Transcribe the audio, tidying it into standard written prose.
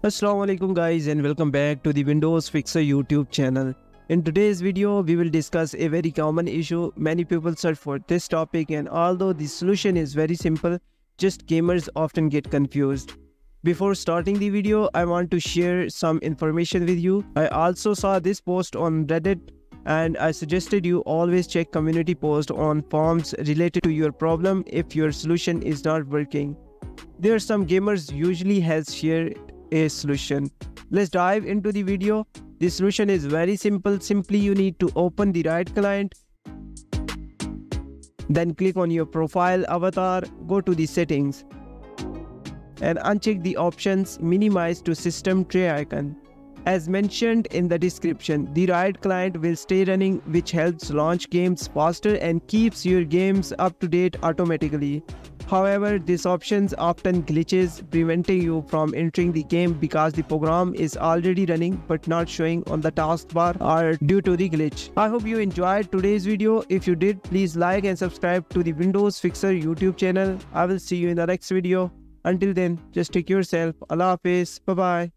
Assalamualaikum guys, and welcome back to the Windows Fixer YouTube channel. In today's video, we will discuss a very common issue. Many people search for this topic, and although the solution is very simple, just gamers often get confused. Before starting the video, I want to share some information with you. I also saw this post on Reddit, and I suggested you always check community posts on forums related to your problem if your solution is not working. There are some gamers usually has shared a solution. Let's dive into the video. The solution is very simple. Simply you need to open the right client, then click on your profile avatar, go to the settings and uncheck the options minimize to system tray icon. As mentioned in the description, the right client will stay running, which helps launch games faster and keeps your games up to date automatically. However, this option often glitches, preventing you from entering the game because the program is already running but not showing on the taskbar or due to the glitch. I hope you enjoyed today's video. If you did, please like and subscribe to the Windows Fixer YouTube channel. I will see you in the next video. Until then, just take care of yourself. Allah Hafiz. Bye bye.